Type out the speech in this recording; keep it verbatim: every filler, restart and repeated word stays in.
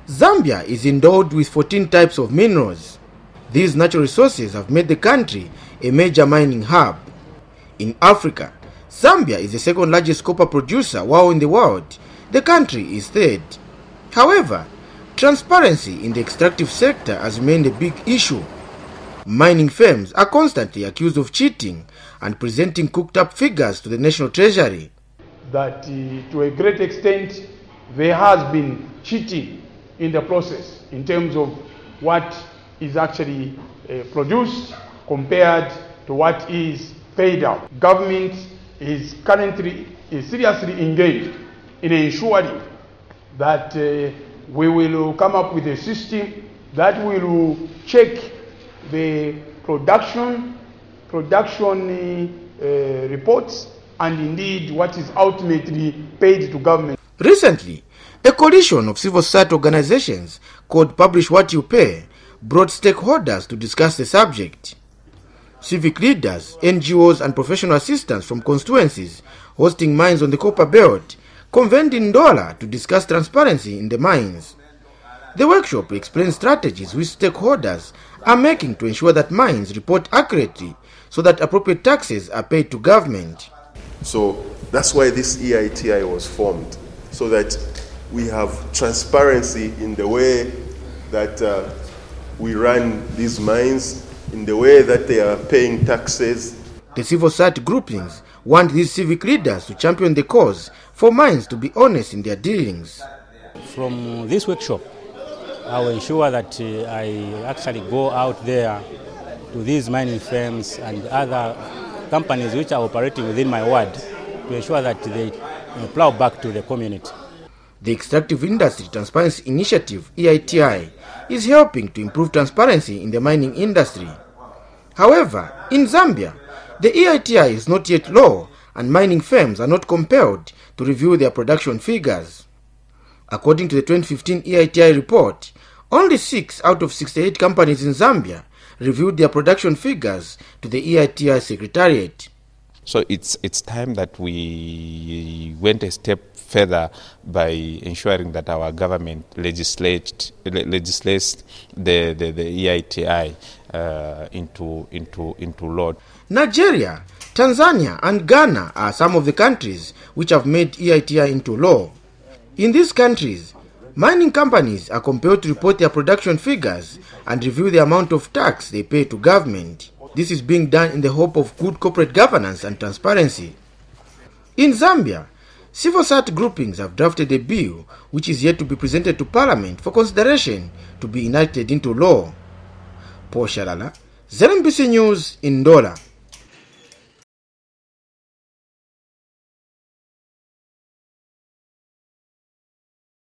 Zambia is endowed with fourteen types of minerals. These natural resources have made the country a major mining hub. In Africa, Zambia is the second largest copper producer, while in the world, the country is third. However, transparency in the extractive sector has remained a big issue. Mining firms are constantly accused of cheating and presenting cooked-up figures to the national treasury. That uh, to a great extent, there has been cheating in the process in terms of what is actually uh, produced compared to what is paid out. Government is currently is seriously engaged in ensuring that uh, we will come up with a system that will check the production, production uh, reports and indeed what is ultimately paid to government. Recently, a coalition of civil society organizations called Publish What You Pay brought stakeholders to discuss the subject. Civic leaders, N G Os and professional assistants from constituencies hosting mines on the Copper Belt convened in Ndola to discuss transparency in the mines. The workshop explained strategies which stakeholders are making to ensure that mines report accurately so that appropriate taxes are paid to government. So that's why this E I T I was formed, so that we have transparency in the way that uh, we run these mines, in the way that they are paying taxes. The civil society groupings want these civic leaders to champion the cause for mines to be honest in their dealings. From this workshop, I will ensure that uh, I actually go out there to these mining firms and other companies which are operating within my ward to ensure that they uh, plow back to the community. The Extractive Industry Transparency Initiative, E I T I, is helping to improve transparency in the mining industry. However, in Zambia, the E I T I is not yet law and mining firms are not compelled to review their production figures. According to the twenty fifteen E I T I report, only six out of sixty-eight companies in Zambia reviewed their production figures to the E I T I Secretariat. So it's it's time that we went a step further by ensuring that our government legislate, legislates the, the, the E I T I uh, into, into, into law. Nigeria, Tanzania and Ghana are some of the countries which have made E I T I into law. In these countries, mining companies are compelled to report their production figures and review the amount of tax they pay to government. This is being done in the hope of good corporate governance and transparency. In Zambia, civil society groupings have drafted a bill which is yet to be presented to Parliament for consideration to be enacted into law. Paul Shalala, Z M B C News in Ndola.